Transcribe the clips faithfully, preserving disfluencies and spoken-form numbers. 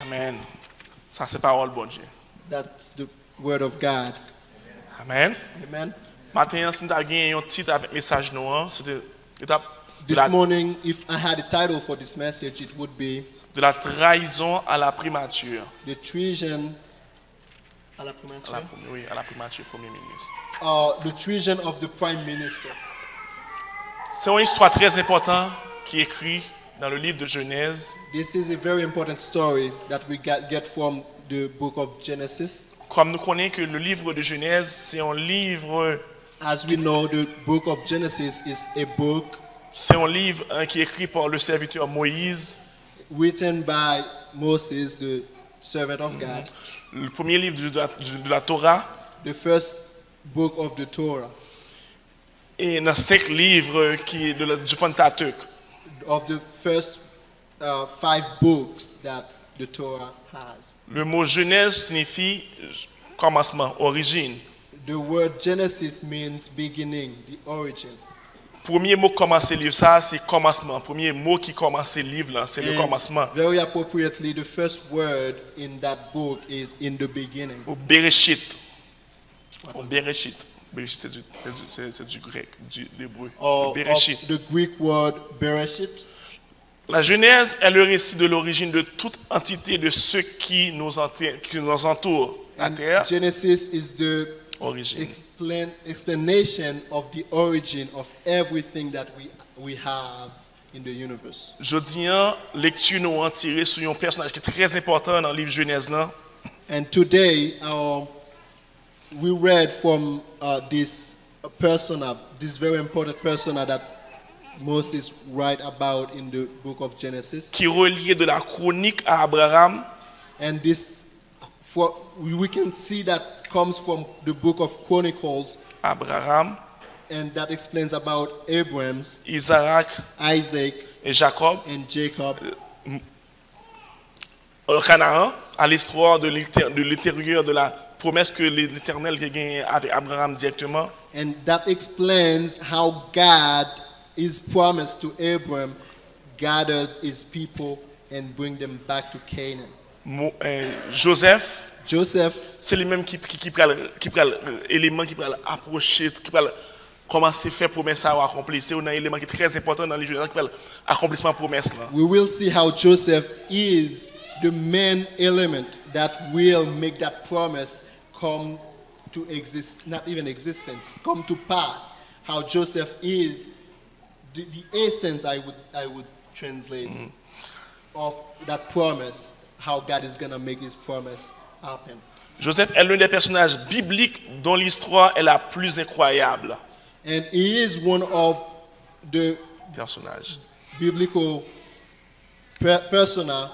Amen. Ça, c'est parole bon Dieu. That's the word of God. Amen. Amen. Matin, si nous avons un titre avec message noir, c'était étape de This la, morning, if I had a title for this message, it would be de la trahison à la primature. The Treason à la À la, primature. oui, à la primature Premier ministre. Uh, the treason of the Prime Minister. C'est une histoire très importante qui est écrite dans le livre de Genèse. This is a very important story that we get, get from the book of Genesis. Comme nous connaissons que le livre de Genèse, c'est un livre, As we know, the book of Genesis is a book c'est un livre hein, qui est écrit par le serviteur Moïse. written by Moses, the servant of God, Le premier livre de la, de la Torah. the first book of the Torah, Et dans cinq livres qui, de la- du Pentateuque. of the first uh, five books that the Torah has. Le mot Genèse signifie commencement, origine. The word Genesis means beginning, the origin. Premier mot qui commence le livre, ça, c'est commencement. Premier mot qui commence le livre, là, c'est le And commencement. very appropriately, the first word in that book is in the beginning. Au Bereshit. Au Bereshit. Bereshit, c'est du, c'est du, c'est- c'est du grec, du l'hébreu. Or of Bereshit. the Greek word Bereshit. La Genèse est le récit de l'origine de toute entité de ceux qui nous, enti- qui nous entourent. La And terre, Genesis is the origine. explain, explanation of the origin of everything that we, we have in the universe. Jeudi, en lecture nous en tiré sur un personnage qui est très important dans le livre Genèse. Là. And today, uh, we read from uh, this persona, this very important persona that Moses write about in the book of Genesis. Qui est relié de la chronique à Abraham, And this, for, we can see that comes from the book of Chronicles, Abraham, and that explains about Abraham's, Isaac Isaac, et Jacob and Jacob, au Canaan, à l'histoire de l'éter- de l'intérieur de la promesse que l'Éternel a gagné avec Abraham directement. and that explains how God is promised to Abraham, gathered his people and bring them back to Canaan. Mo- euh, Joseph, Joseph, c'est lui-même qui, qui, qui prend qui prend l'élément qui prend approcher, qui prend commencer à faire promesse à accomplir. C'est un élément qui est très important dans les Genèse, qui prend l'accomplissement de promesse. Là. we will see how Joseph is the main element that will make that promise come to exist, not even existence, come to pass. How Joseph is the, the essence, I would, I would translate, of that promise, how God is going to make his promise happen. Joseph est l'un des personnages bibliques dont l'histoire est la plus incroyable. And he is one of the Personnage. biblical per- persona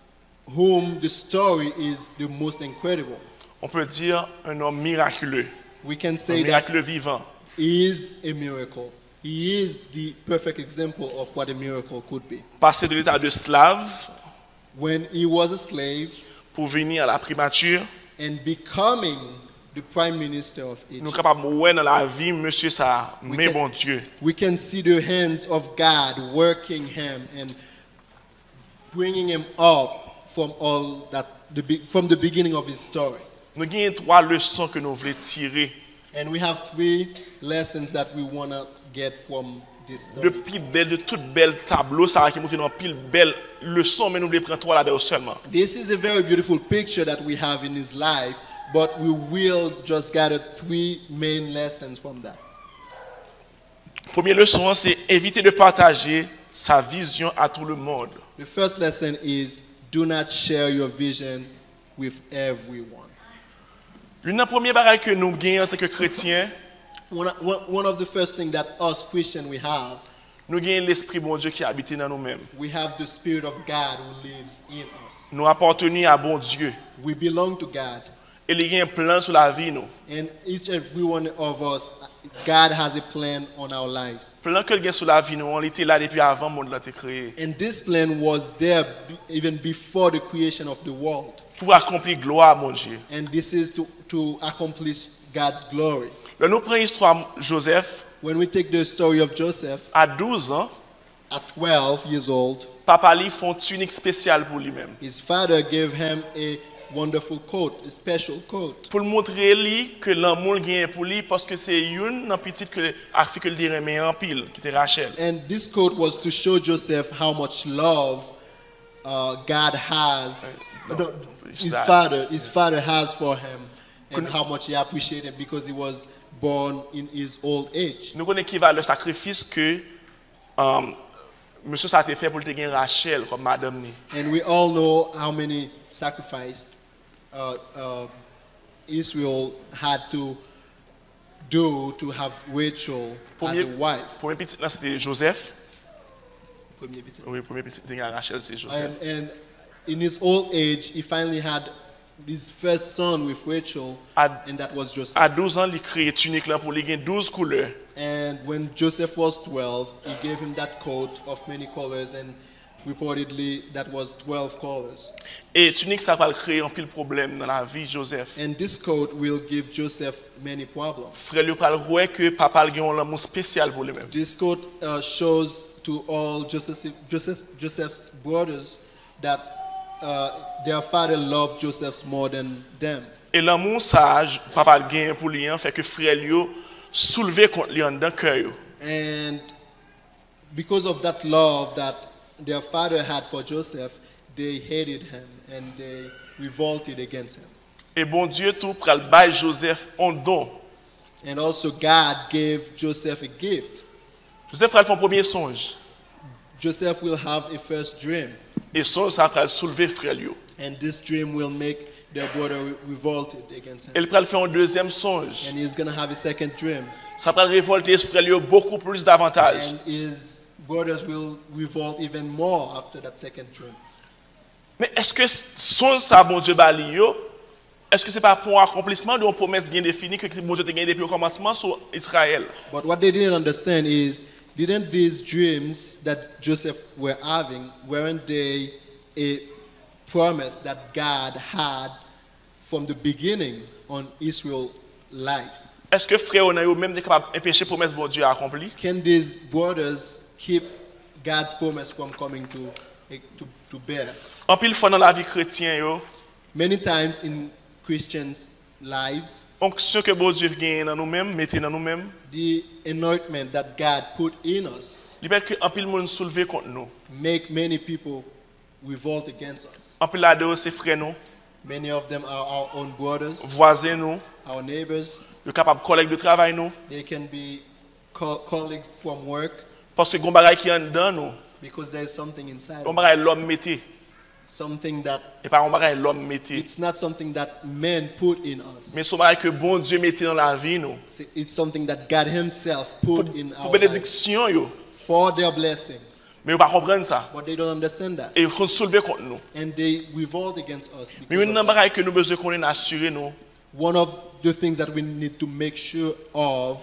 whom the story is the most incredible. On peut dire un homme miraculeux, We can un say that miraculeux vivant. he is a miracle. He is the perfect example of what a miracle could be. Passé de l'état de esclave When he was a slave pour venir à la primature, and becoming the prime minister of nous Egypt, sommes capables de voir dans la vie, monsieur, ça, We mais can- bon Dieu. we can see the hands of God working him and bringing him up from all that the be- from the beginning of his story. Nous avons trois leçons que nous voulons tirer. And we have three lessons that we want to get from this story. De plus belle, de toutes belles tableaux, ça qui montre dans pile belle leçon, mais nous voulons prendre trois là-dedans seulement. This is a very beautiful picture that we have in his life, but we will just gather three main lessons from that. Première leçon, c'est éviter de partager sa vision à tout le monde. The first lesson is do not share your vision with everyone. Une des premières bagages que nous gagnons en tant que chrétiens, One, one one of the first things that us Christians we have, nous gagnons l'Esprit bon Dieu qui habite dans nous-mêmes. we have the Spirit of God who lives in us. Nous appartenons à bon Dieu. We belong to God. Et il y a un plan sur la vie, nous. And each and every one of us, God has a plan on our lives. Plan que il y a sur la vie, nous, on était là depuis avant le monde l'a été créé. And this plan was there be- even before the creation of the world. Pour accomplir gloire, mon Dieu. And this is to, to accomplish God's glory. Là, nous prenons l'histoire de Joseph. When we take the story of Joseph, À douze ans, at twelve years old, papa lui font tunique spéciale pour lui-même. his father gave him a wonderful coat, a special coat. Pour le montrer lui que l'amour gagne pour lui parce que c'est une dans petite que Afrique le dirait mais en pile qui était Rachel. And this coat was to show Joseph how much love uh, God has, No, no, it's his that. father, his father has for him, and how much he appreciated him because he was born in his old age. Nous connaissons qui va le sacrifice que um, monsieur ça a été fait pour te gagner Rachel comme madame ni. And we all know how many sacrifices uh, uh, Israel had to do to have Rachel as a Premier, wife. premier petit là c'était Joseph. Premier petit. Oui, premier petit gagner Rachel c'est And, Joseph. and in his old age, he finally had his first son with Rachel, À- and that was Joseph. À douze ans, il crée tunique là pour lui gagner douze couleurs. And when Joseph was twelve, he gave him that coat of many colors, and reportedly that was twelve colors. Et tunique ça va créer un pile problème dans la vie de Joseph. And this coat will give Joseph many problems. Frère lui parle ouais que papa lui a un amour spécial pour lui-même. This coat uh, shows to all Joseph, Joseph, Joseph's brothers that uh, their father loved Joseph more than them. Et l'amour sage papa gagne pour lui hein, fait que frère lui a soulevé contre lui en dans cœur. yo. And because of that love that their father had for Joseph, they hated him and they revolted against him. Et bon Dieu tout pral bail Joseph en don. And also God gave Joseph a gift. Joseph pral fait un premier songe. Joseph will have a first dream, Et songe ça pral soulever frère lui. yo. and this dream will make their brother re- revolted against him. Et il pral faire un deuxième songe. And he's going to have a second dream, Ça pral révolter frère lui yo beaucoup plus davantage. and his brothers will revolt even more after that second dream. Mais est-ce que songe ça bon Dieu bali yo? Est-ce que c'est pas pour un accomplissement d'une promesse bien définie que bon Dieu a gagné depuis le commencement sur Israël? But what they didn't understand is, didn't these dreams that Joseph were having, weren't they a promise that God had from the beginning on Israel's lives? Est-ce que frère on a yo même capable d'empêcher promesse bon Dieu à accomplir? Can these brothers keep God's promise from coming to, to, to bear? En pile fois dans la vie chrétienne yo, Many times in Christians' lives, onction que bon Dieu gagne dans nous-mêmes, mettez dans nous-mêmes, the anointment that God put in us il peut que en pile monde soulever contre nous. make many people revolt against us. En pile là dedans c'est frères nous, Many of them are our own brothers, voisins nous, our neighbors. yo capable collègues de travail nous They can be co- colleagues from work parce que gon bagay qui en dedans nous, because there is something inside gon of bagay us, l'homme mettait something that et pas gon bagay l'homme mettait, it's not something that men put in us. mais son bagay que bon Dieu mettait dans la vie nous. It's- It's something that God Himself put in Pour our lives bénédiction yo, for their blessings, mais on pas comprendre ça. but they don't understand that, Et ils soulever contre nous. and they revolt against us. Mais Because une of that. bagay que nous besoin qu'on ait assuré nous. One of the things that we need to make sure of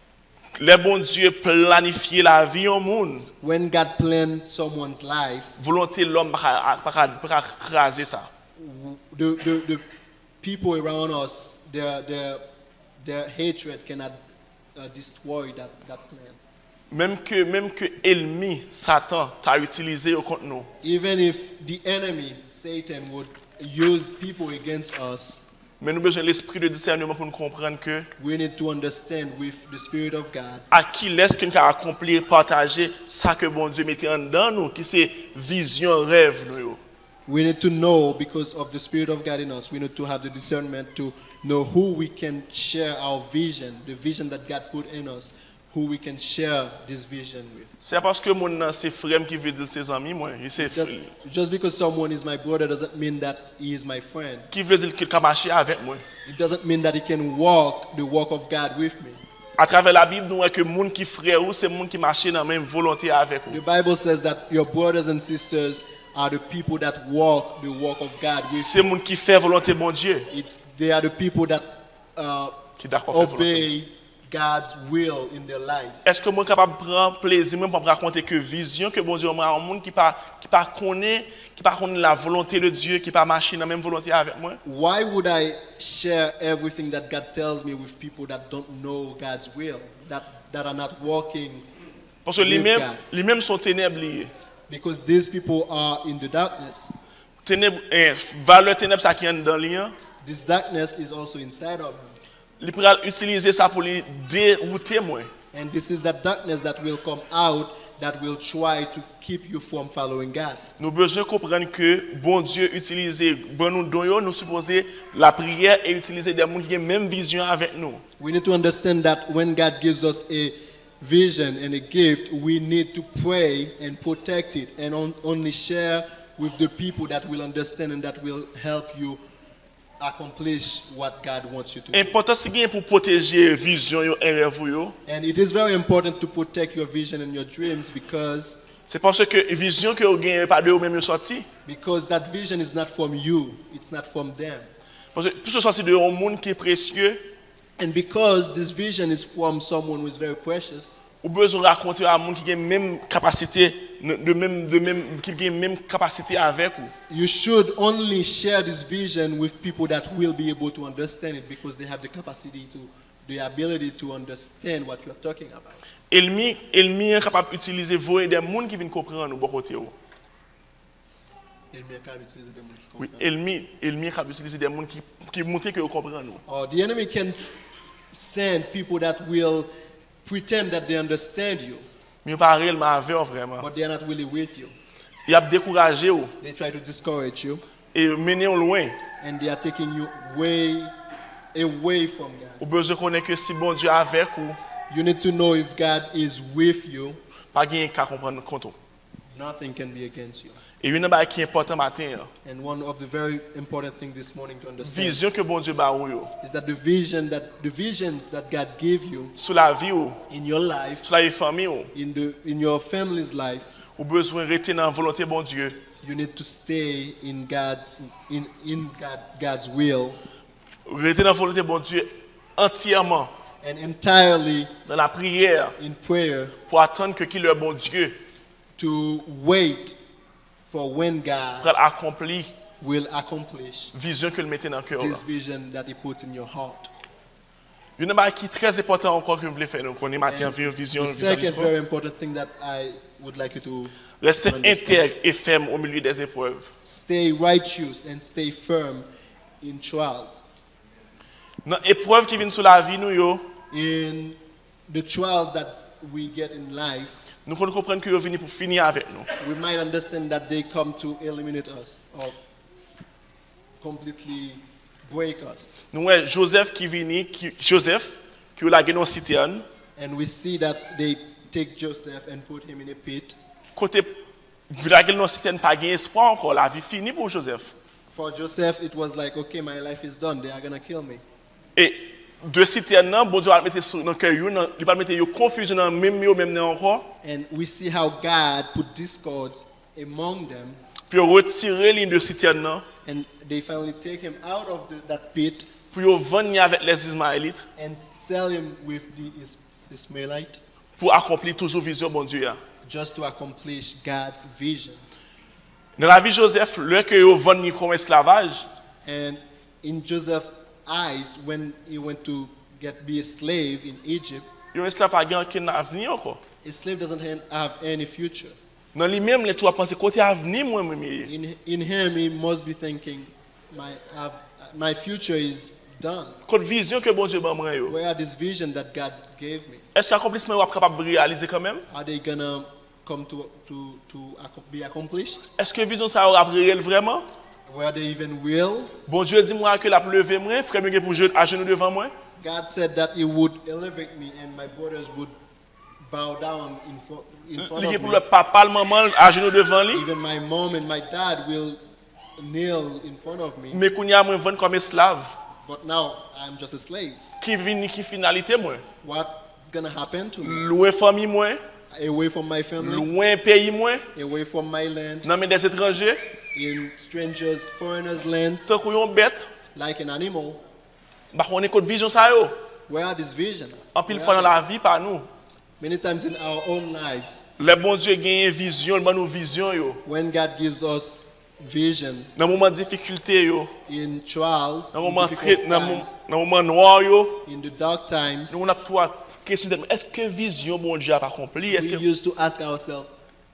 Le bon Dieu planifier la vie au monde. when God planned someone's life, Volonté l'homme pas pas pas craser ça. the, the, the people around us, their, their, their hatred cannot uh, destroy that, that plan. Même que même que ennemi Satan t'a utilisé contre nous. Even if the enemy, Satan, would use people against us, Mais nous besoin de l'esprit de discernement pour nous comprendre que we need to understand with the Spirit of God à qui laisse qu'on a accomplir partager ça que bon Dieu mettait en dedans nous qui c'est vision rêve nous. yo. we need to know, because of the Spirit of God in us, we need to have the discernment to know who we can share our vision, the vision that God put in us, who we can share this vision with. C'est parce que mon nan c'est frère qui veut dire ses amis moi, il c'est Just, just because someone is my brother doesn't mean that he is my friend. qui veut dire qu'il peut marcher avec moi. It doesn't mean that he can walk the walk of God with me. À travers la Bible nous voyons que monde qui frère ou c'est monde qui marche dans la même volonté avec The vous. Bible says that your brothers and sisters are the people that walk the walk of God with C'est monde qui fait volonté bon Dieu It's they are the people that uh, qui d'accord faire volonté. obey God's will in their lives. Est-ce que moi capable prendre plaisir même pour me raconter que vision que bon Dieu m'a un monde qui pas qui pas connaît qui pas connaît la volonté de Dieu qui pas marcher dans la même volonté avec moi? Why would I share everything that God tells me with people that don't know God's will, that, that are not walking Parce que with les-mêmes, God. les-mêmes sont ténèbres liées. Because these people are in the darkness. Ténèbres, eh, valeur ténèbres, ça qui est dans le lien. This darkness is also inside of him. Il peut utiliser ça pour les dérouter moins. And this is that darkness that will come out that will try to keep you from following God. Nous avons besoin de comprendre que bon Dieu utilise, bon nous donnons, nous supposer la prière et utiliser des gens qui ont la même vision avec nous. We need to understand that when God gives us a vision and a gift, we need to pray and protect it and on, only share with the people that will understand and that will help you accomplish what God wants you to do. Important c'est bien pour protéger vision yo et rêve yo. And it is very important to protect your vision and your dreams because C'est parce que vision que vous gagnez pas de vous même sorti. because that vision is not from you, it's not from them. Parce que plus sorti de un monde qui est précieux, And because this vision is from someone who is very precious, ou besoin de raconter à un monde qui a même capacité de même de même qui a même capacité avec vous. you should only share this vision with people that will be able to understand it because they have the capacity to, the ability to understand what you are talking about. Elmi, Elmi est capable d'utiliser vous et des gens qui viennent comprendre nous bon côté. Oui, Elmi, Elmi est capable d'utiliser des gens qui qui montrent que vous comprenez nous. Or the enemy can send people that will pretend that they understand you, Mais pas réellement avec vous vraiment. but they are not really with you. Il a découragé vous They try to discourage you, et mener vous loin. and they are taking you way away from God. Vous besoin connaître que si bon Dieu est avec vous, You need to know if God is with you, pas gain qu'à comprendre compte. nothing can be against you. Et une chose qui est important matin, And one of the very important things this morning to understand vision que bon Dieu ba ou yo is that the vision that the visions that God gave you sur la vie ou in your life, sur la famille ou, in the in your family's life, ou besoin rester dans la volonté bon Dieu. you need to stay in God's in in God, God's will Rester dans la volonté bon Dieu entièrement and entirely dans la prière in prayer pour attendre que qui le bon Dieu to wait for when God pour accomplir will accomplish vision que le mettait dans le cœur. this vision that He puts in your heart. Une chose qui est très important encore que vous voulez faire nous connaître matin And vision the second vision. very important thing that I would like you to Rester understand. intègre et ferme au milieu des épreuves. Stay righteous and stay firm in trials. Dans épreuve qui viennent sur la vie nous yo, In the trials that we get in life, nous pouvons comprendre que vous venez pour finir avec nous. we might understand that they come to eliminate us or completely break us. Nous voyons Joseph qui vient, qui, Joseph qui a la guerre dans citerne, And we see that they take Joseph and put him in a pit. côté la guerre dans citerne pas gain espoir encore, la vie finie pour Joseph. For Joseph, it was like, okay, my life is done. They are going to kill me. Et de citerne là, bon Dieu va mettre sur dans cœur yo, il va mettre yo confusion dans même yo même encore, And we see how God put discords among them. puis retirer ligne de citerne là, And they finally take him out of the, that pit puis yo vendre avec les Ismaélites and sell him with the Is- Ismailite pour accomplir toujours vision bon Dieu. a. just to accomplish God's vision. Dans la vie de Joseph, le que yo vendre comme esclavage, And in Joseph's eyes, when he went to get be a slave in Egypt, yo esclave pas gain aucun avenir encore. a slave doesn't ha- have any future. Dans lui-même, les tu vas penser côté avenir moi même. In, in him, he must be thinking, my, have, my future is done. Côté vision que bon Dieu ba moi yo. Where are this vision that God gave me? Est-ce que l'accomplissement est capable de réaliser quand même? Are they gonna come to, to, to ac- be accomplished? Est-ce que vision ça aura réel vraiment? Were they even will? Bon Dieu dit moi que la lever moi, frère me pour je à genoux devant moi. God said that He would elevate me and my brothers would bow down in, fo- in front Lié of pour me. le papa, le maman à genoux devant lui. Even my mom and my dad will kneel in front of me. Mais qu'on y a moi vendre comme esclave. But now I'm just a slave. Qui vient qui finalité moi? What's gonna happen to me? Loin famille moi, Away from my family, loin pays moi, away from my land, dans mes des étrangers, in strangers, foreigners' lands, tant qu'on yon bête, like an animal. bah on est côté vision ça yo. Where are this vision? En pile Where fois dans are la vie par nous. they? Many times in our own lives, Le bon Dieu gagne vision, le bon nous vision yo. when God gives us vision Dans moment de difficulté yo, in trials, dans in moment difficult très dans moment times, dans moment noir yo, in the dark times, nous on a tout question, est-ce que vision bon Dieu a pas accompli? Est-ce We que used to ask ourselves,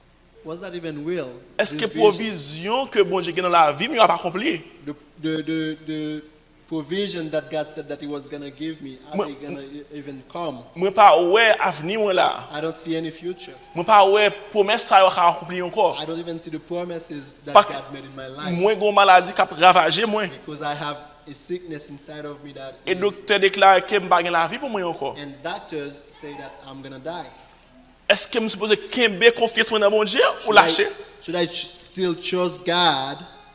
was that even real? est-ce This que vision? provision que bon Dieu a dans la vie, mais il a pas accompli? The, the, the, the provision that God said that He was going to give me, are Moi- they going to even come? Moi pas ouais avenir moi là. I don't see any future. Moi pas ouais promesse ça a accompli encore. I don't even see the promises that Parce que God made in my life. moi gon maladie qui a ravagé moi. Because I have a sickness inside of me that Et is, docteur déclare que m'pa gen la vie pour moi encore. and doctors say that I'm going to die. Est-ce que me suppose kembe confiance dans bon Dieu ou Should I, lâcher? should I ch- still trust God?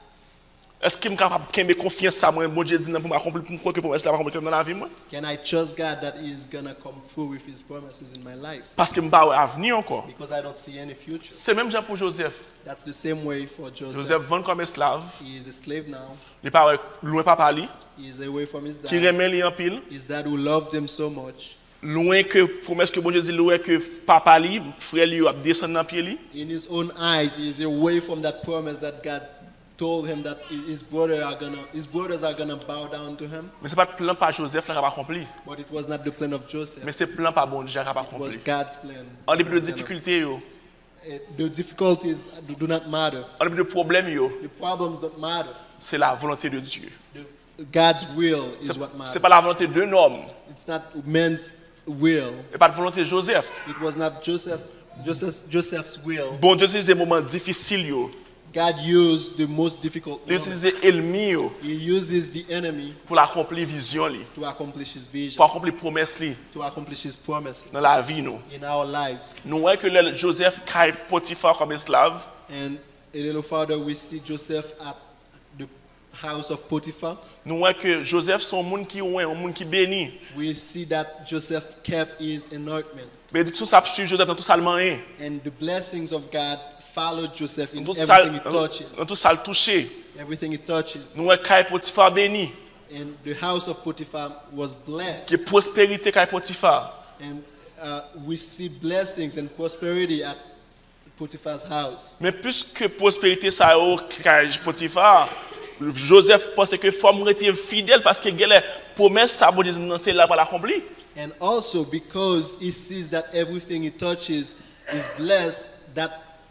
Est-ce que me capable kembe confiance ça moi bon Dieu dit non pour m'accomplir pour me croire que promesse là va accomplir dans la vie moi? Can I trust God that He's going to come through with His promises in my life? Parce que m'pa ouais avenir encore. Because I don't see any future. C'est même genre pour Joseph. That's the same way for Joseph. Joseph vend comme esclave. He is a slave now. Il pas ouais, loin papa li, He is away from his qui dad. remet li en pile. His dad who loved him so much. Loin que promesse que bon Dieu dit loin que papa li, frère li a descendre dans pied li. In his own eyes, he is away from that promise that God told him that his brother are gonna, his brothers are gonna bow down to him. Mais c'est pas le plan par Joseph là qui a pas accompli. But it was not the plan of Joseph. Mais c'est le plan par bon Dieu qui a pas It was accompli. God's plan. En dépit de difficultés yo, Eh, The difficulties do do not matter. en dépit de problèmes yo, The problems don't matter. c'est la volonté de Dieu. The, God's will is C'est what c'est matters. pas la volonté d'un homme, It's not man's will. et pas la volonté de Joseph. It was not Joseph, Joseph, Joseph's will. Bon Dieu utilise des moments difficiles yo, God used the most difficult il moments. utilise l'ennemi yo He uses the enemy pour accomplir vision li, to accomplish his vision, pour accomplir promesse li to accomplish his promises dans la vie nous. in our lives. Nous voyons que le Joseph caille Potiphar comme esclave. And a little further, we see Joseph at the house of Potiphar. Nous voyons que Joseph son monde qui ouin, un monde qui béni. We see that Joseph kept his anointment, Bénédiction ça suit Joseph dans tout ça le moyen. and the blessings of God followed Joseph in Dans tout ça everything he touches. dans tout ça le touché. Everything he touches. Nous voyons caille Potiphar béni. And the house of Potiphar was blessed. Que prospérité caille Potiphar. And uh, we see blessings and prosperity at Potiphar's house. Mais puisque prospérité ça au caille Potiphar, Joseph pensait que faut rester fidèle parce que les promesses ça bon Dieu non c'est là pour l'accomplir. And also because he sees that everything he touches is blessed, that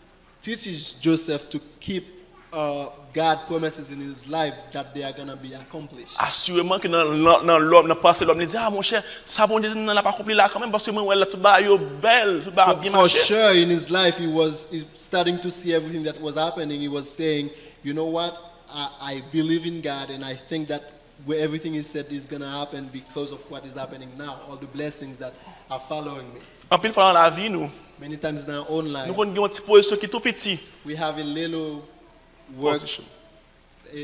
teaches Joseph to keep uh, God promises in his life that they are going to be accomplished. Assurément que dans dans l'homme dans pensée l'homme il dit ah mon cher ça bon Dieu non l'a pas accompli là quand même parce que moi ouais tout bas yo belle tout bas For, bien for marché. sure, in his life, he was he starting to see everything that was happening. He was saying, you know what, I, I believe in God, and I think that where everything he said is going to happen because of what is happening now, all the blessings that are following me. En pile fois dans la vie nous Many times in our own nous lives, avons une petite position qui est tout petit. we have a little work, Position. a,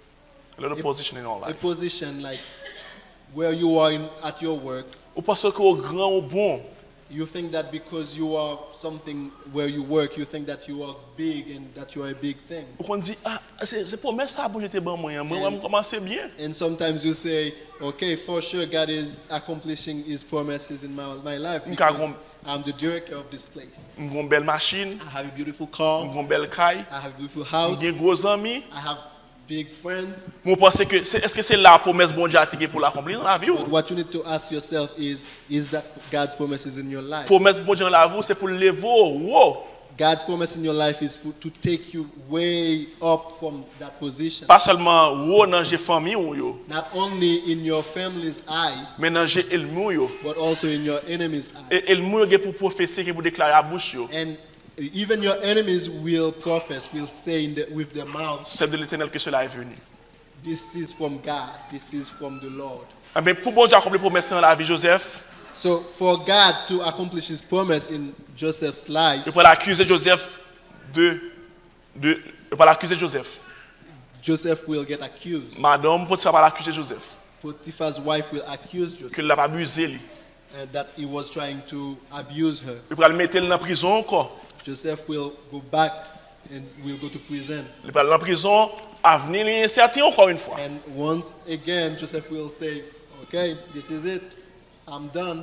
A little position in our a life. position like where you are in, at your work. Ou parce que au grand au bon, You think that because you are something where you work, you think that you are big and that you are a big thing. ou qu'on dit ah c'est c'est pour ça bon Dieu te bon moyen, moi on commencer bien. And sometimes you say, okay, for sure God is accomplishing his promises in my, my life because I'm the director of this place. Nous avons une belle machine, I have a beautiful nous car, avons une belle caille, I have a beautiful nous avons house, des gros amis. I have big friends. Moi pense que c'est est-ce que c'est la promesse bon Dieu a été pour l'accomplir dans la vie ou But what you need to ask yourself is, is that God's promises in your life? promesse bon Dieu dans la vie c'est pour lever wow. God's promise in your life is to to take you way up from that position. Pas seulement wow dans j'ai famille ou yo, Not only in your family's eyes, mais dans j'ai elmou yo. but also in your enemies' eyes. Et elmou yo pour prophétie qui pour déclarer à bouche yo. And even your enemies will profess, will say in the, with their mouths, C'est de l'Éternel que cela est venu. this is from God, this is from the Lord. Ah, mais pour bon Dieu accomplir promesse dans la vie Joseph, So for God to accomplish his promise in Joseph's life, je peux l'accuser Joseph de de je peux l'accuser Joseph. Joseph will get accused. Madame Potiphar va l'accuser Joseph Potiphar's wife will accuse que Joseph l'a abusé lui. and that he was trying to abuse her. Il va le mettre dans prison encore. Joseph will go back and will go to prison. Il va dans prison, avenir est incertain encore une fois. And once again, Joseph will say, okay, this is it. I'm done.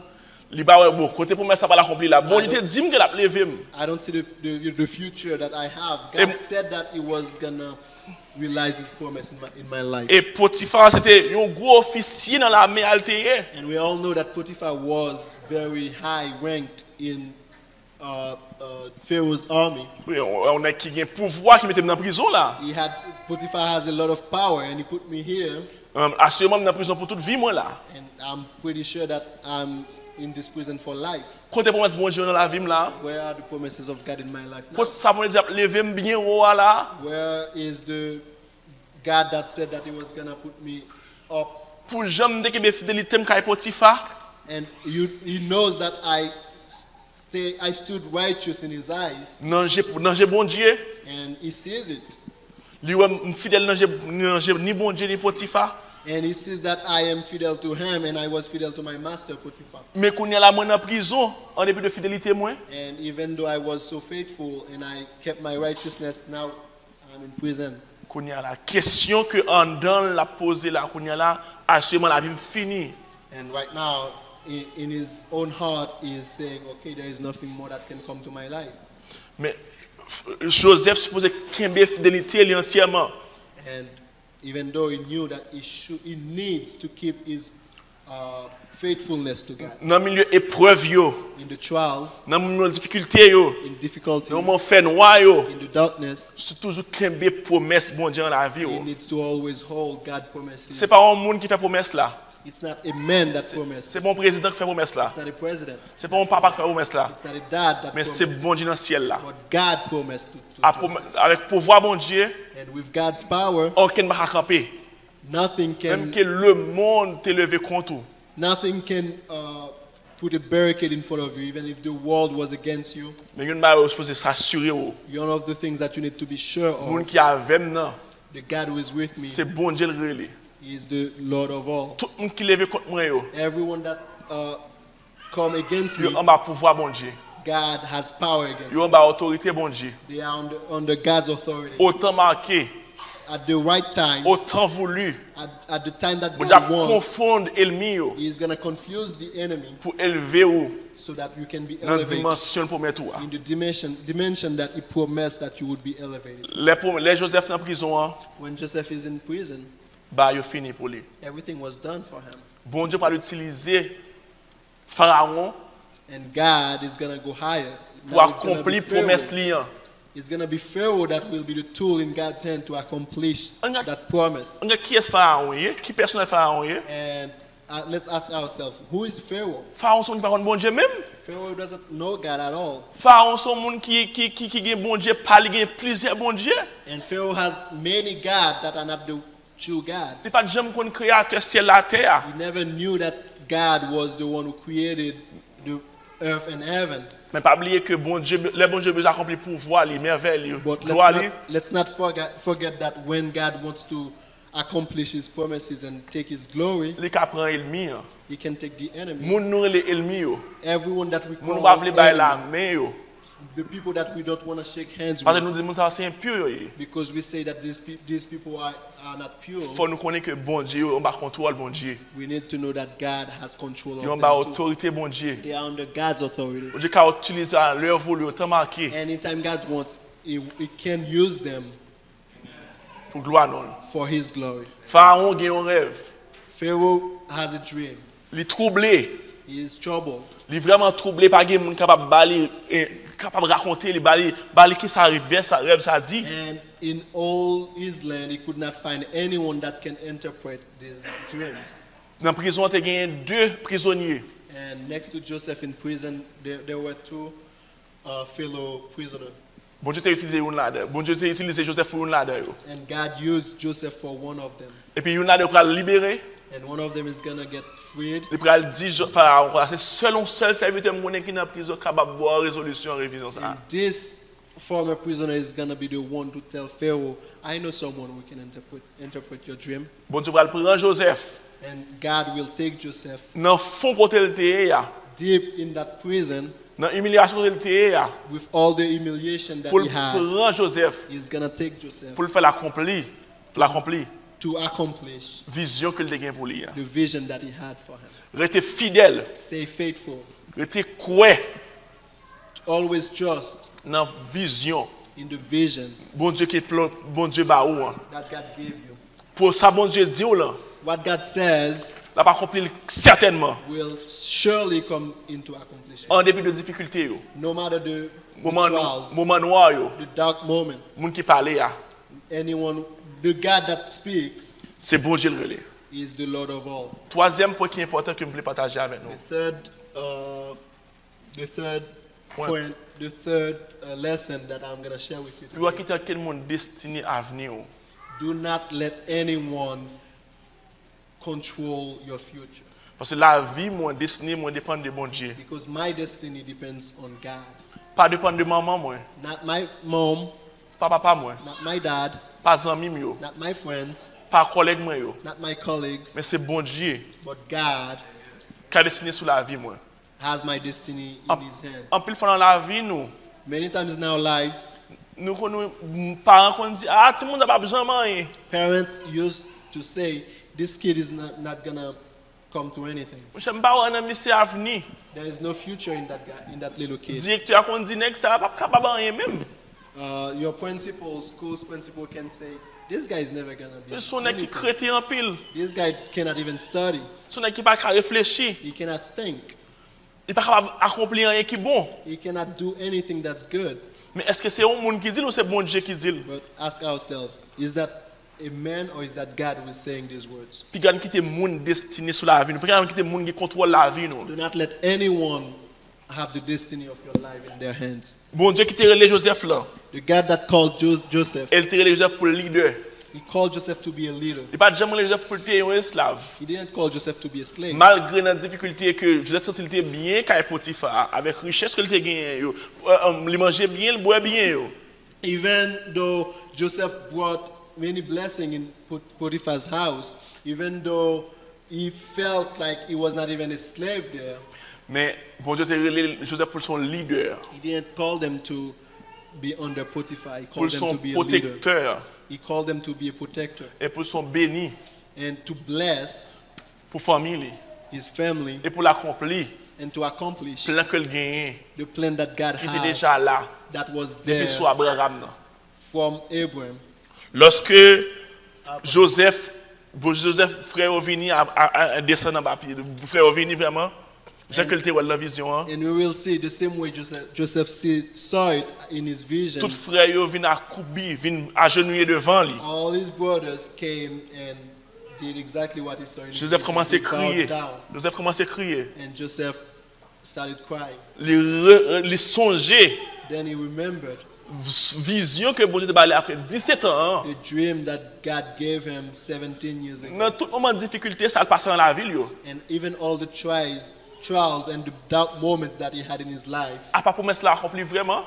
Il va ouais bon côté promesse ça pas l'accomplir là. Bon, il te dit que l'a lever. I don't see the, the, the future that I have. God Et- said that He was gonna realize His promise in my, in my life. Et Potiphar c'était un gros officier dans l'armée altérée. And we all know that Potiphar was very high ranked in uh, uh, Pharaoh's army. Oui, on on a qui a un pouvoir qui mettait dans prison là. He had Potiphar has a lot of power, and he put me here. Um, assurément dans prison pour toute vie moi là. And I'm pretty sure that I'm in this prison for life. Côté promesse bon Dieu dans la vie là. Where are the promises of God in my life now? Côté ça mon dit lever bien haut là. Where is the God that said that He was gonna put me up? Pour jamais de que fidélité me kay Potiphar. And you, He knows that I s- stay, I stood righteous in His eyes, Non j'ai non j'ai bon Dieu. and He sees it, Lui ouais fidèle non j'ai non j'ai ni bon Dieu ni Potiphar. and He sees that I am fidel to Him, and I was fidel to my master Potiphar. Mais qu'on y a la moi dans prison en dépit de fidélité moi. And even though I was so faithful and I kept my righteousness, now I'm in prison. Qu'on y a la question que en dans la poser là qu'on y a là assurément la vie finie. And right now, in, in his own heart, he is saying, okay, there is nothing more that can come to my life. Mais f- Joseph supposait qu'aimer fidélité lui entièrement. And even though he knew that he should, he needs to keep his uh, faithfulness to God Dans milieu épreuve yo, in the trials, dans milieu difficulté yo, in difficulties, dans moment fait noir yo, in the darkness, c'est toujours qu'aimer promesse bon Dieu dans la vie he yo. needs to always hold God promises. C'est pas un monde qui fait promesse là. It's not a man that promised. C'est pas un président qui fait promesse là. It's not a president. C'est pas un papa qui fait promesse là. It's not a dad that Mais c'est promised. bon Dieu dans le ciel là. But God promised to, to À Joseph. prom- Avec pouvoir bon Dieu, And with God's power, aucun ne va camper. nothing Même can que le monde t'est levé contre vous. nothing can uh, put a barricade in front of you, even if the world was against you. Mais une chose est supposé s'assurer ou. One of the things that you need to be sure Monde of, qui a avec moi, the God who is with me, c'est bon Dieu le relais. He is the Lord of all. Tout le monde qui levé contre moi yo, Everyone that uh, come against me, yo en bas pouvoir bon Dieu. God has power against Yo them. en bas autorité bon Dieu. They are under, under God's authority. Autant marqué, At the right time, autant voulu. at, at the time that Bon Dieu God wants, confondre ennemi yo He is going to confuse the enemy pour élever ou so that you can be dans elevated dimension pour mettre ou. in the dimension, dimension that He promised that you would be elevated. Les prom- les Joseph dans prison hein, When Joseph is in prison, bah yo fini pour lui. everything was done for him. Bon Dieu pas l'utiliser Pharaon And God is going to go higher. pour Now it's gonna be accomplir promesse Pharaoh. liant. It's going to be Pharaoh that will be the tool in God's hand to accomplish Anga- that promise. On a qui est Pharaon yé? Qui personne est Pharaon yé? And uh, let's ask ourselves, who is Pharaoh? Pharaon son pas bon Dieu même. Pharaoh doesn't know God at all. Pharaon son monde qui qui qui qui gagne bon Dieu, pas li gagne plusieurs bon Dieu. And Pharaoh has many gods that are not the true God. Il pas jamais connait créateur ciel la terre. He never knew that God was the one who created the earth and heaven. Mais pas oublier que bon Dieu, les bon Dieu besoin accomplir pouvoir li, merveille li, But gloire let's li. not, let's not forget, forget that when God wants to accomplish His promises and take His glory, Li ka prend ennemi. hein. He can take the enemy. Moun nou les ennemis yo. Everyone that we Moun call pa vle bay la enemy, main yo. the people that we don't want to shake hands Parce que with, nous disons ça c'est impur yo. yé. because we say that these, pe- these people are, are not pure. Faut nous connaître que bon Dieu, on va contrôle bon Dieu. We need to know that God has control Yo on of va them too. autorité bon Dieu. They are under God's authority. Bon Dieu ka utiliser leur voulu autant marqué Anytime God wants, He, he can use them pour gloire non. for His glory. Pharaon gagne un rêve. Pharaoh has a dream. Li troublé. He is troubled. Li vraiment troublé pas gen moun capable bali capable raconter li bali bali qui ça arrive ça rêve ça dit. And in all his land, he could not find anyone that can interpret these dreams. Dans prison te gagné deux prisonniers. And next to Joseph in prison, there, there were two uh, fellow prisoners. Bon Dieu t'a utilisé une là-dedans. Bon Dieu t'a utilisé Joseph pour une là-dedans. And God used Joseph for one of them. Et puis une là-dedans pour le libérer. And one of them is going to get freed. Il pour le dire Pharaon c'est seul un seul serviteur mon qui dans prison capable voir résolution révision ça. And this former prisoner is going to be the one to tell Pharaoh, I know someone who can interpret, interpret your dream. Bon Dieu va le prendre Joseph. And God will take Joseph Dans fond côté le té ya. deep in that prison Dans humiliation côté le té ya. with all the humiliation that Pour he had. prendre Joseph He's going to take Joseph pour le faire l'accomplir, pour l'accomplir to accomplish vision que le gagne pour lui. the vision that he had for him. Rester fidèle Stay faithful. Rete quoi Always trust dans vision. in the vision Bon Dieu qui plan, bon Dieu ba ou. hein. that God gave you. Pour ça bon Dieu dit ou là, What God says la pas accomplir certainement will surely come into accomplishment. en dépit de difficultés yo. No matter the, the Moment trials, moment noir yo. the dark moments, Moun qui parle ya, anyone, the God that speaks c'est bon Dieu le relais. is the Lord of all. Troisième point qui est important que je voulais partager avec nous. The third, uh, the third Point. point, the third uh, lesson that I'm going to share with you Tu dois today. quitter quel monde destiné à venir. ou. Do not let anyone control your future, Parce que la vie, mon destiné, mon dépend de bon Dieu. because my destiny depends on God. Pas dépend de maman, moi. Not my mom, Pas papa, moi. not my dad, Pas amis, yo. not my friends, Pas collègue, moi, yo. not my colleagues, Mais c'est bon Dieu but God qui a destiné sur la vie, moi. has my destiny in En, His hands. en pile fois dans la vie, nous, Many times in our lives, nous, nous parents, qu'on dit, ah, tout le monde n'a pas besoin de rien. parents used to say, "This kid is not, not gonna come to anything. Je ne sais pas où un ami c'est avenir. There is no future in that guy, in that little kid." Directeur qu'on dit, nèg, ça va pas capable de rien même. Uh, your principal, school's principal can say, "This guy is never gonna be. Mais son nèg qui anything. crété en pile. This guy cannot even study. Son nèg qui pas qu'à réfléchir. He cannot think. Il pas capable d'accomplir rien qui est bon. He cannot do anything that's good." Mais est-ce que c'est un monde qui dit ou c'est bon Dieu qui dit? But ask ourselves, is that a man or is that God who is saying these words? Puis garde quitter monde destiné sur la vie. Nous pas garde quitter monde qui contrôle la vie nous. Do not let anyone have the destiny of your life in their hands. Bon Dieu qui t'a relé Joseph là. The God that called Jo- Joseph, Elle t'a relé Joseph pour le leader. he called Joseph to be a leader. Il pas jamais relé Joseph pour être un esclave. He didn't call Joseph to be a slave. Malgré la difficulté que Joseph sentit était bien qu'à Potiphar avec richesse que il était gagné yo. Euh, euh, Il mangeait bien, il boit bien yo. Even though Joseph brought many blessings in Pot- Potiphar's house, even though he felt like he was not even a slave there, Mais bon Dieu t'a relé Joseph pour son leader, he didn't call them to be under Potiphar. He pour called them son to be a leader. protecteur He called them to be a protector et pour son béni, and to bless pour famille his family et pour l'accomplir. and to accomplish Plan que le gagne, the plan that God il était had déjà là that was depuis there sous Abraham. nan. from Abraham. Lorsque Joseph, bon, Joseph frère vini à, à, à descendre en papier, frère vini vraiment, j'ai que le était dans la vision. hein. And we will see the same way Joseph, Joseph see, saw it in his vision. Tout frère yo vinn accroupi, vinn agenouiller devant lui. All his brothers came and did exactly what he saw in his Joseph vision. commençait à He bowed crier. down, Joseph commençait à crier. and Joseph started crying. Les, re- les songer, Then he remembered vision que bon Dieu t'a parlé après dix-sept ans. hein. the dream that God gave him seventeen years ago. Dans tout moment de difficulté, ça le passe dans la ville. Yo. And even all the trials, trials and the dark moments that he had in his life. A pas promesse là accomplie vraiment.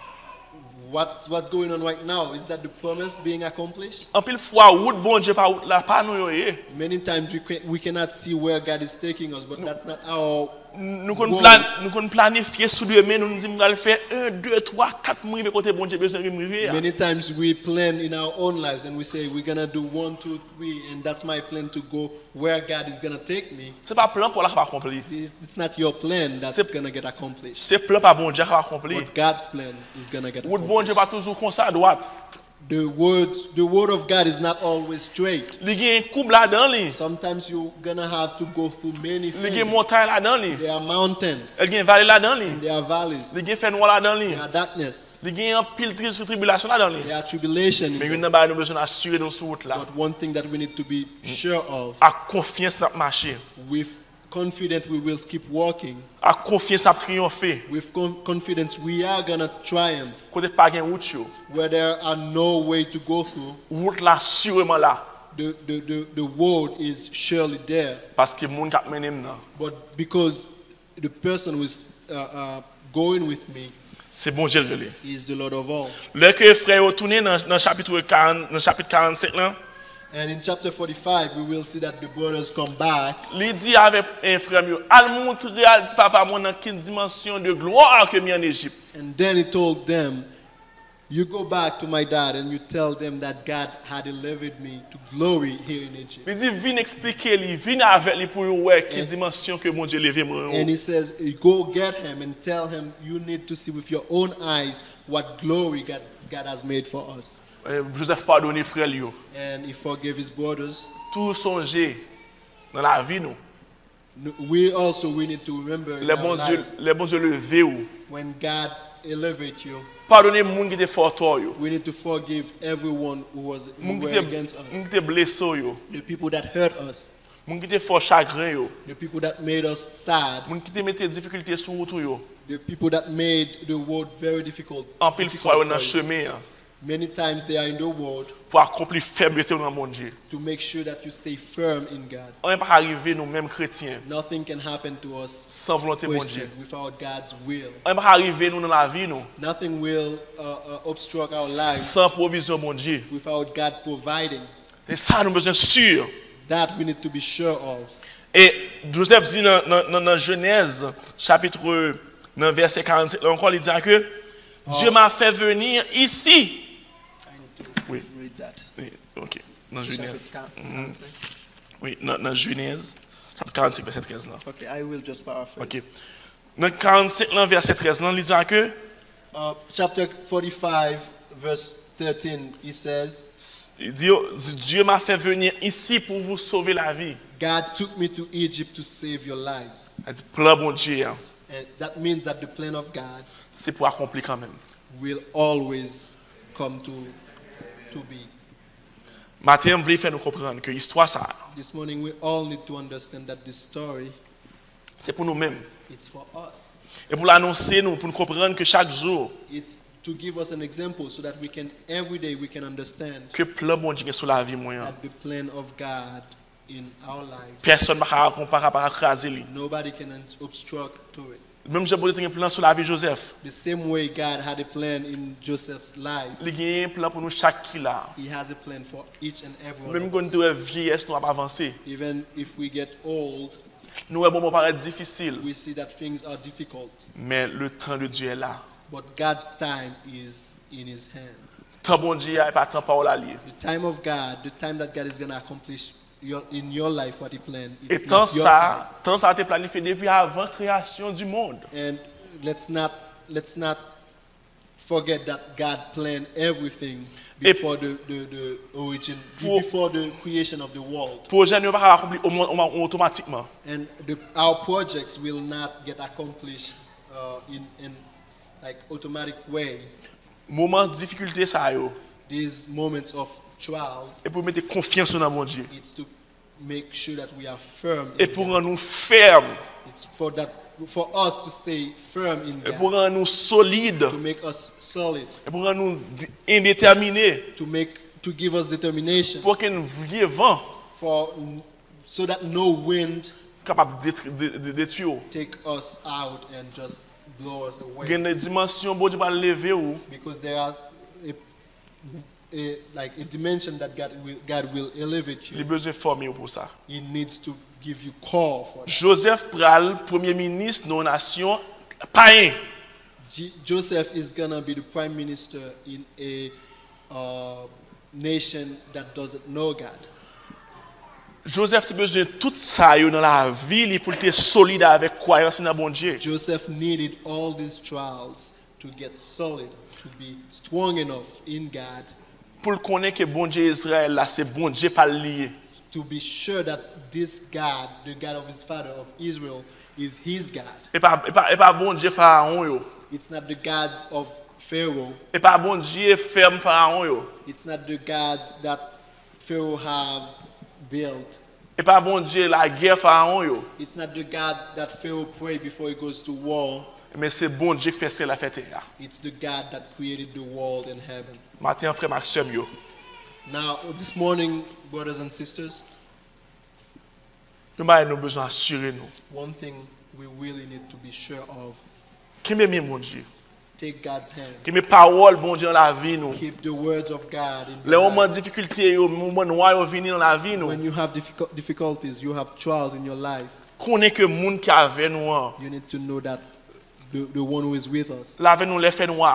What's, what's going on right now? Is that the promise being accomplished? En pile fois, route bon Dieu pas route là, pas nous yo. eh. Many times we, can, we cannot see where God is taking us, but that's not our. Nous qu'on Wow. plan, nous qu'on planifier sous deux mains, nous nous disons qu'on va faire un, deux, trois, quatre mois côté bon Dieu besoin de m'arriver. Many times we plan in our own lives and we say we're gonna do one, two, three, and that's my plan to go where God is gonna take me. C'est pas plan pour la pas accompli. It's it's not your plan that's C'est- gonna get accomplished. C'est plan pas bon Dieu qui va accompli. But God's plan is gonna get Route bon Dieu accomplished. pas toujours comme ça à droite. The words, the word of God is not always straight. Il y a un couple là-dedans, li. Sometimes you're gonna have to go through many il y a une things. montagne là-dedans, li. There are mountains, il y a une vallée là-dedans, li. there are valleys, il y a un fait noir là-dedans, li. there are darkness, il y a un pile de sur tribulation là-dedans. li. there are tribulation. in Mais them. une n'a nous besoin d'assurer dans ce route là. But one thing that we need to be sure of, À confiance dans marcher. with confidence we will keep walking. À confiance dans triompher. With con- confidence we are gonna triumph. Côté pas gain route yo. Where there are no way to go through, Route là sûrement là the, the, the, the road is surely there. parce que monde qui mené nan. But because the person who is uh, uh, going with me C'est bon Dieu le relais. is the Lord of all. Le que frère retourné dans dans chapitre quarante dans chapitre quarante-cinq là, And in chapter forty-five, we will see that the brothers come back. il dit avec un frère yo, al montrer al dit papa moi dans quelle dimension de gloire que mis en Égypte. And then he told them, You go back to my dad and you tell them that God had delivered me to glory here in Egypt. Il dit, viens expliquer lui, viens avec lui pour voir quelle dimension que mon Dieu levé moi. And he says, go get him and tell him you need to see with your own eyes what glory God, God has made for us. Joseph pardonné frère lui. And he forgave his brothers. Tout songer dans la vie nous. We also we need to remember in Les our bons Dieu, lives, les bons Dieu levé ou. when God elevates you, Pardonnez moun qui était fort toi yo. we need to forgive everyone who was who Moun qui were était against moun us, qui était blessé yo. the people that hurt us, Moun qui était fort chagrin yo. the people that made us sad, Moun qui te mette difficulté sur route yo. the people that made the road very difficult. En pile difficult fois dans for you. chemin Many times they are in the world pour accomplir faiblesse dans mon Dieu. to make sure that you stay firm in God. On n'est pas arrivé nous mêmes chrétiens Nothing can happen to us sans volonté de mon Christian Dieu. without God's will. On n'est pas arrivé nous dans la vie nous Nothing will uh, uh, obstruct our lives sans provision mon Dieu. without God providing. Et ça nous besoin sûr. That we need to be sure of. Et Joseph dit dans, dans, dans Genèse chapitre dans verset quarante-sept là encore il dit que Dieu m'a fait venir ici. I need to Oui. read that. Oui, OK. Dans Genèse. Chapitre Oui, dans, dans Genèse chapitre quarante-cinq verset treize là. Okay, I will just paraphrase. OK. Dans quarante-cinq là verset treize là il dit que Uh, chapter forty-five, verse thirteen, he says, il dit Dieu m'a fait venir ici pour vous sauver la vie. God took me to Egypt to save your lives. Il dit plan bon Dieu hein, And that means that the plan of God c'est pour accomplir quand même. will always come to, to be. Matin, je voulais faire nous comprendre que l'histoire ça This morning, we all need to understand that this story, c'est pour nous-mêmes. it's for us. Et pour l'annoncer nous pour nous comprendre que chaque jour It's to give us an example so that we can, every day, we can understand que plan bon Dieu est sur la vie moyen. that the plan of God in our lives, Personne ne va comparer par écraser lui. nobody can obstruct to it. Même j'ai beau un plan sur la vie de Joseph. The same way God had a plan in Joseph's life, Il y a un plan pour nous chaque qui là. He has a plan for each and every one Même of quand us. nous avons vieillesse, nous avons avancé. Even if we get old, Nous avons bon paraître difficile, we see that things are difficult. mais le temps de Dieu est là. But God's time is in His hand. Temps bon Dieu n'est pas temps parole à lire. The time of God, the time that God is going to accomplish your, in your life what He planned, Et it's tant not your time. ça, tant ça a été planifié depuis avant la création du monde. And let's not let's not forget that God planned everything Et- before the, the, the origin, Pour- before the creation of the world. Projet ne va pas accomplir au moins- au moins automatiquement. And the, our projects will not get accomplished uh, in in like automatic way. Moment de difficulté ça yo. These moments of trials, Et pour mettre confiance dans mon Dieu. it's to make sure that we are firm. Et In pour God. rendre nous fermes. It's for that for us to stay firm in Et pour God, rendre nous solides. to make us solid, Et pour rendre nous indéterminés. to make to give us determination, Pour que nous vivons for so that no wind capable de détruire. take us out and just blow us Il away. y a une dimension bon Dieu va lever ou. Because there are a, a, like a dimension that God will God will elevate Il a you. besoin de former pour ça. He needs to give you call for that. Joseph Pral, premier ministre de nos nations, païen. G- Joseph is gonna be the prime minister in a uh, nation that doesn't know God. Joseph a besoin de tout ça yo dans la vie pour être solide avec croyance dans bon Dieu. Joseph needed all these trials to get solid, to be strong enough in God, Pour connaître que bon Dieu Israël là, c'est bon Dieu pas lié. to be sure that this God, the God of his father of Israel, is his God. Et pas et pas et pas bon Dieu pharaon yo. It's not the gods of Pharaoh. Et pas bon Dieu ferme pharaon yo. It's not the gods that Pharaoh have built. Et pas bon Dieu la guerre pharaon yo. It's not the God that Pharaoh prayed before he goes to war. Mais c'est bon Dieu qui fait ça la fête là. It's the God that created the world and heaven. Matin frère Maxime yo. Now, this morning, brothers and sisters, Nous avons nous besoin assurer nous. one thing we really need to be sure of, Qui m'aime mon Dieu. take God's hand. Qui mes paroles bon Dieu dans la vie nous. Keep the words of God in Les your moments de life. difficulté yo, moments noirs yo venir dans la vie nous. When you have difficult difficulties, you have trials in your life, Connaît que monde qui avec nous, hein, you need to know that the, the one who is with us, lave nous les faits noirs.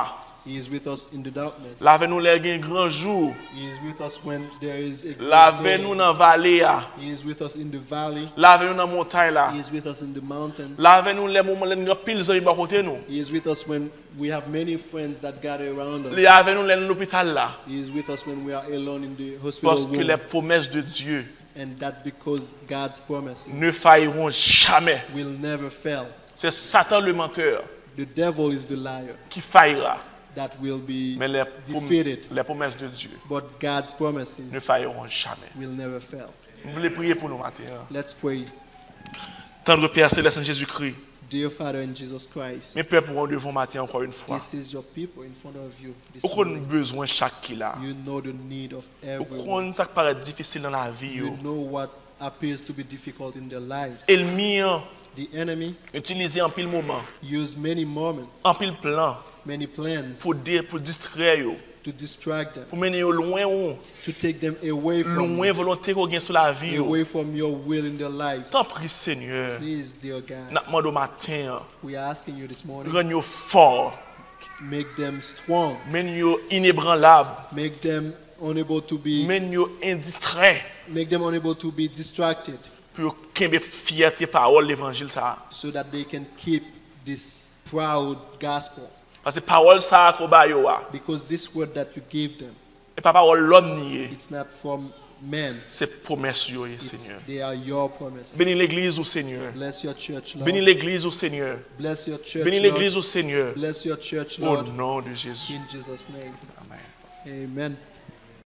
He is with us in the darkness. La avec nous les gain grand jour. He is with us when there is a La great avec nous day. dans vallée. He is with us in the valley. La avec nous dans montagne là. He is with us in the mountains. La avec nous les moments les grand pile gens ba côté nous. He is with us when we have many friends that gather around us. La avec nous les dans l'hôpital là. He is with us when we are alone in the hospital Parce que room. les promesses de Dieu And that's because God's promises ne failleront jamais. will never fail. C'est Satan le menteur The devil is the liar qui faillira. that will be Mais les, prom- defeated. les promesses de Dieu But God's ne promises failleront jamais. will never fail. Nous voulons prier pour nous matin. Let's pray. Tendre Père céleste en Jésus-Christ. Dear Father in Jesus Christ, Mes pères pourront devant matin encore une fois. this is your people in front of you. This Pourquoi nous morning. besoin chaque qui là? You know the need of everyone. Pourquoi ça paraît difficile dans la vie? You know what appears to be difficult in their lives. Ennemi The enemy utilisé en pile moment, used many moments, en pile plan many plans pour dire, pour distraire yo, to distract them, pour mener yo loin ou to take them away from loin volonté qu'on gagne sur la vie yo. away from your will in their lives. T'en prie Seigneur. Please, dear God, N'a demandé au matin, we are asking you this morning, rends yo fort, make them strong, mène yo inébranlable, make them unable to be, mène yo indistrait make them unable to be distracted, pour kembe fierté parole l'évangile ça. so that they can keep this proud gospel. Parce que parole ça ko ba yo a, Because this word that you gave them, et pas parole l'homme nié, it's not from men, c'est promesse yo it's, Seigneur. they are your promises. Bénis l'église au Seigneur. Bless your church, Lord. Bénis l'église au Seigneur. Bless your church, Bénis Lord. l'église au Seigneur. Bless your church, Au Lord. nom de Jésus. In Jesus' name. Amen. Amen.